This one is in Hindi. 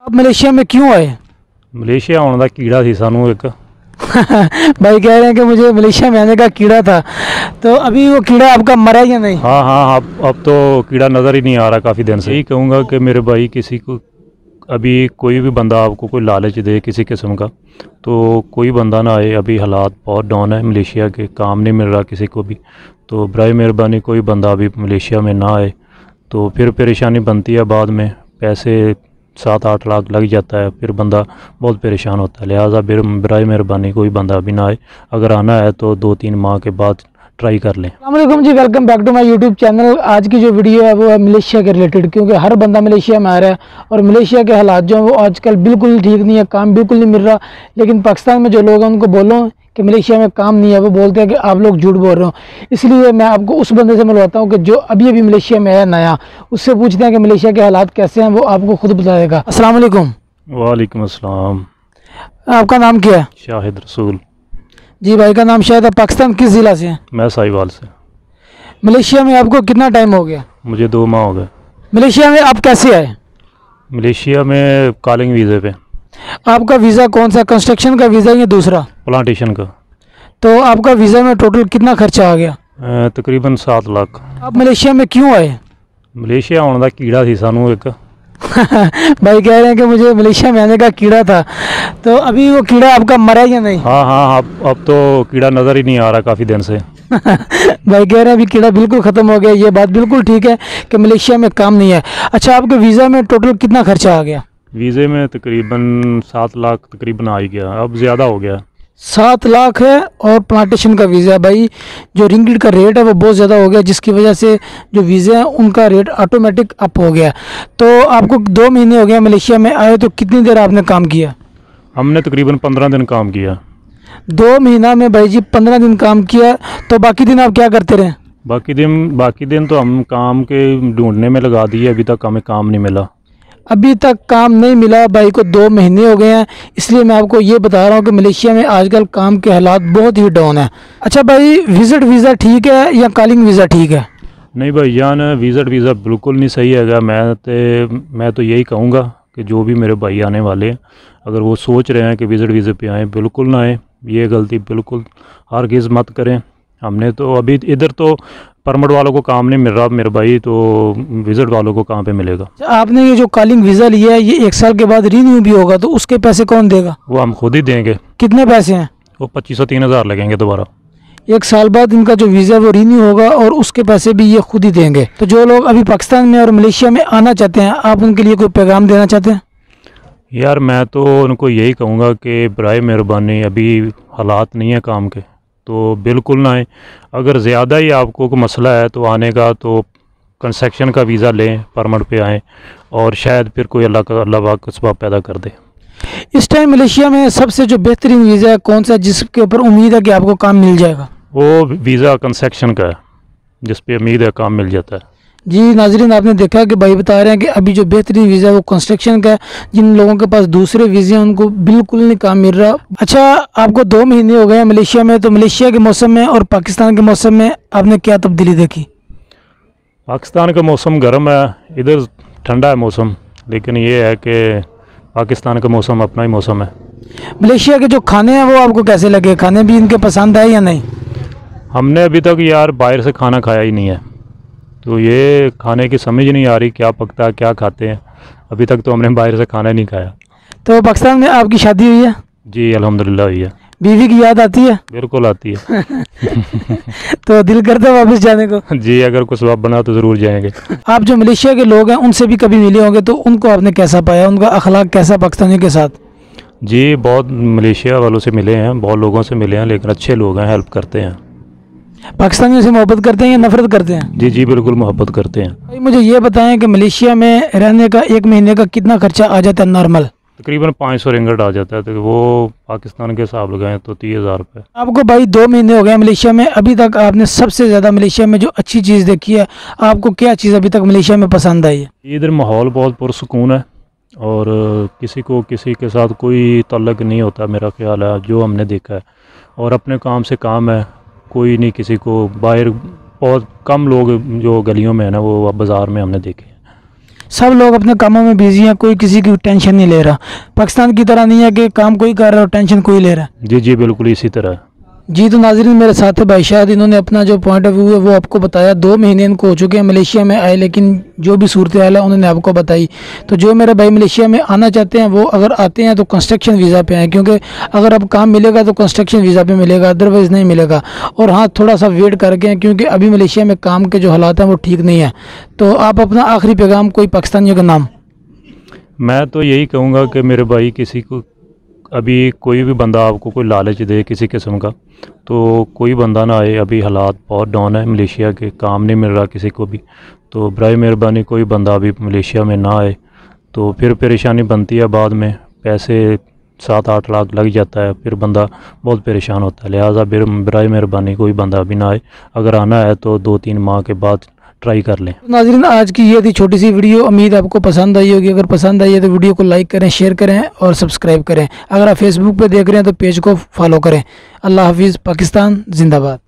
आप मलेशिया में क्यों आए? मलेशिया आने का कीड़ा थी सानू एक। भाई कह रहे हैं कि मुझे मलेशिया में आने का कीड़ा था, तो अभी वो कीड़ा आपका मरा या नहीं? हाँ हाँ, अब तो कीड़ा नज़र ही नहीं आ रहा काफ़ी दिन से। यही कहूँगा कि मेरे भाई किसी को अभी कोई भी बंदा आपको कोई लालच दे किसी किस्म का, तो कोई बंदा ना आए। अभी हालात बहुत डाउन है मलेशिया के, काम नहीं मिल रहा किसी को भी। तो बराए मेहरबानी कोई बंदा अभी मलेशिया में ना आए, तो फिर परेशानी बनती है बाद में। पैसे 7-8 लाख लग जाता है, फिर बंदा बहुत परेशान होता है। लिहाजा बराए मेहरबानी कोई बंदा अभी ना आए। अगर आना है तो 2-3 माह के बाद ट्राई कर लें। अस्सलाम वालेकुम जी, welcome back to my YouTube channel. आज की जो वीडियो है वो है मलेशिया के रिलेटेड, क्योंकि हर बंदा मलेशिया में आ रहा है और मलेशिया के हालात जो हैं वो आजकल बिल्कुल ठीक नहीं है, काम बिल्कुल नहीं मिल रहा। लेकिन पाकिस्तान में जो लोग हैं उनको बोलो कि मलेशिया में काम नहीं है, वो बोलते हैं कि आप लोग झूठ बोल रहे हो। इसलिए मैं आपको उस बंदे से मिलवाता हूँ कि जो अभी अभी मलेशिया में है नया, उससे पूछते हैं कि मलेशिया के हालात कैसे हैं, वो आपको खुद बताएगा। अस्सलाम वालेकुम। वालेकुम अस्सलाम। आपका नाम क्या है? शाहिद रसूल। जी भाई का नाम शायद है। पाकिस्तान किस ज़िला से है? मैं साहिवाल से। मलेशिया में आपको कितना टाइम हो गया? मुझे 2 माह हो गए। मलेशिया में आप कैसे आए? मलेशिया में कॉलिंग वीज़े पे। आपका वीज़ा कौन सा, कंस्ट्रक्शन का वीज़ा या दूसरा? प्लांटेशन का। तो आपका वीज़ा में टोटल कितना खर्चा आ गया? तकरीबन 7 लाख। आप मलेशिया में क्यों आए? मलेशिया आने का कीड़ा थी सानू एक। भाई कह रहे हैं कि मुझे मलेशिया में आने का कीड़ा था, तो अभी वो कीड़ा आपका मरा या नहीं? हाँ हाँ, अब तो कीड़ा नज़र ही नहीं आ रहा काफ़ी दिन से। भाई कह रहे हैं अभी कीड़ा बिल्कुल ख़त्म हो गया। ये बात बिल्कुल ठीक है कि मलेशिया में काम नहीं है। अच्छा, आपके वीज़ा में टोटल कितना खर्चा आ गया? वीज़े में तकरीबन 7 लाख तकरीबन आ ही गया, अब ज़्यादा हो गया। 7 लाख है और प्लांटेशन का वीज़ा। भाई जो रिंगिट का रेट है वो बहुत ज़्यादा हो गया, जिसकी वजह से जो वीज़े हैं उनका रेट ऑटोमेटिक अप हो गया। तो आपको 2 महीने हो गए मलेशिया में आए, तो कितनी देर आपने काम किया? हमने तकरीबन 15 दिन काम किया। 2 महीना में भाई जी 15 दिन काम किया, तो बाकी दिन आप क्या करते रहे? बाकी दिन तो हम काम के ढूंढने में लगा दिए, अभी तक हमें काम नहीं मिला। अभी तक काम नहीं मिला भाई को, 2 महीने हो गए हैं। इसलिए मैं आपको ये बता रहा हूँ कि मलेशिया में आजकल काम के हालात बहुत ही डाउन है। अच्छा भाई, विज़िट वीज़ा ठीक है या कॉलिंग वीज़ा ठीक है? नहीं भाईजान, विज़िट वीज़ा बिल्कुल नहीं सही है। मैं तो यही कहूँगा कि जो भी मेरे भाई आने वाले हैं, अगर वो सोच रहे हैं कि विज़िट वीज़े पे आएँ, बिल्कुल ना आएँ। ये गलती बिल्कुल हरगिज़ मत करें। हमने तो अभी इधर तो परमिट वालों को काम नहीं मिल रहा मेरे भाई, तो विज़िट वालों को कहाँ पे मिलेगा। अच्छा, आपने ये जो कॉलिंग वीज़ा लिया है ये 1 साल के बाद रीन्यू भी होगा, तो उसके पैसे कौन देगा? वो हम खुद ही देंगे। कितने पैसे हैं? वो 2500-3000 हज़ार लगेंगे दोबारा। 1 साल बाद इनका जो वीज़ा है वो रीन्यू होगा और उसके पैसे भी ये खुद ही देंगे। तो जो लोग अभी पाकिस्तान में और मलेशिया में आना चाहते हैं, आप उनके लिए कोई पैगाम देना चाहते हैं? यार मैं तो उनको यही कहूँगा कि बराए मेहरबानी अभी हालात नहीं है काम के, तो बिल्कुल ना आए। अगर ज़्यादा ही आपको कोई मसला है तो आने का, तो कंस्ट्रक्शन का वीज़ा लें, परमिट पे आएँ, और शायद फिर कोई अल्लाह पाक असबाब पैदा कर दे। इस टाइम मलेशिया में सबसे जो बेहतरीन वीज़ा है कौन सा, जिसके ऊपर उम्मीद है कि आपको काम मिल जाएगा? वो वीज़ा कंस्ट्रक्शन का है, जिस पे उम्मीद है काम मिल जाता है। जी नाजरीन, आपने देखा कि भाई बता रहे हैं कि अभी जो बेहतरीन वीज़ा है वो कंस्ट्रक्शन का है। जिन लोगों के पास दूसरे वीज़े हैं उनको बिल्कुल नहीं काम मिल रहा। अच्छा, आपको 2 महीने हो गए हैं मलेशिया में, तो मलेशिया के मौसम में और पाकिस्तान के मौसम में आपने क्या तब्दीली देखी? पाकिस्तान का मौसम गर्म है, इधर ठंडा है मौसम, लेकिन ये है कि पाकिस्तान का मौसम अपना ही मौसम है। मलेशिया के जो खाने हैं वो आपको कैसे लगे? खाने भी इनके पसंद आए या नहीं? हमने अभी तक यार बाहर से खाना खाया ही नहीं है, तो ये खाने की समझ नहीं आ रही क्या पकता है, क्या खाते हैं। अभी तक तो हमने बाहर से खाना नहीं खाया। तो पाकिस्तान में आपकी शादी हुई है? जी अल्हम्दुलिल्लाह हुई है। बीवी की याद आती है? बिल्कुल आती है। तो दिल करता है वापस जाने को? जी, अगर कुछ वक्त बना तो ज़रूर जाएंगे। आप जो मलेशिया के लोग हैं उनसे भी कभी मिले होंगे, तो उनको आपने कैसा पाया? उनका अखलाक कैसा पाकिस्तानियों के साथ? जी बहुत मलेशिया वालों से मिले हैं, बहुत लोगों से मिले हैं, लेकिन अच्छे लोग हैं, हेल्प करते हैं। पाकिस्तानियों से मोहब्बत करते हैं या नफरत करते हैं? जी जी बिल्कुल मोहब्बत करते हैं। भाई मुझे ये बताएं कि मलेशिया में रहने का 1 महीने का कितना खर्चा आ जाता है नॉर्मल? तकरीबन 500 रिंगट आ जाता है, तो वो पाकिस्तान के हिसाब लगाएं तो 30,000 रुपये। आपको भाई 2 महीने हो गए मलेशिया में, अभी तक आपने सबसे ज़्यादा मलेशिया में जो अच्छी चीज़ देखी है, आपको क्या चीज़ अभी तक मलेशिया में पसंद आई है? इधर माहौल बहुत पुरसुकून है और किसी को किसी के साथ कोई तल्लक नहीं होता, मेरा ख्याल है जो हमने देखा है। और अपने काम से काम है, कोई नहीं किसी को बाहर, बहुत कम लोग जो गलियों में है ना, वो बाज़ार में हमने देखे हैं। सब लोग अपने कामों में बिजी हैं, कोई किसी की टेंशन नहीं ले रहा। पाकिस्तान की तरह नहीं है कि काम कोई कर रहा है और टेंशन कोई ले रहा है। जी जी बिल्कुल इसी तरह। जी तो नाज़रीन, मेरे साथ है भाई शायद, इन्होंने अपना जो पॉइंट ऑफ व्यू है वो आपको बताया। 2 महीने इनको हो चुके हैं मलेशिया में आए, लेकिन जो भी सूरत हाल है उन्होंने आपको बताई। तो जो मेरे भाई मलेशिया में आना चाहते हैं वो अगर आते हैं तो कंस्ट्रक्शन वीज़ा पे आए, क्योंकि अगर अब काम मिलेगा तो कंस्ट्रक्शन वीज़ा पे मिलेगा, अदरवाइज़ नहीं मिलेगा। और हाँ, थोड़ा सा वेट करके हैं, क्योंकि अभी मलेशिया में काम के जो हालात हैं वो ठीक नहीं है। तो आप अपना आखिरी पैगाम कोई पाकिस्तानियों का नाम। मैं तो यही कहूँगा कि मेरे भाई किसी को अभी कोई भी बंदा आपको कोई लालच दे किसी किस्म का, तो कोई बंदा ना आए। अभी हालात बहुत डाउन है मलेशिया के, काम नहीं मिल रहा किसी को भी। तो बराए मेहरबानी कोई बंदा अभी मलेशिया में ना आए, तो फिर परेशानी बनती है बाद में, पैसे 7-8 लाख लग जाता है, फिर बंदा बहुत परेशान होता है। लिहाजा बराए मेहरबानी कोई बंदा अभी ना आए, अगर आना है तो 2-3 माह के बाद ट्राई कर लें। नाज़रीन, आज की ये थी छोटी सी वीडियो, उम्मीद आपको पसंद आई होगी। अगर पसंद आई है तो वीडियो को लाइक करें, शेयर करें और सब्सक्राइब करें। अगर आप फेसबुक पे देख रहे हैं तो पेज को फॉलो करें। अल्लाह हाफिज़। पाकिस्तान जिंदाबाद।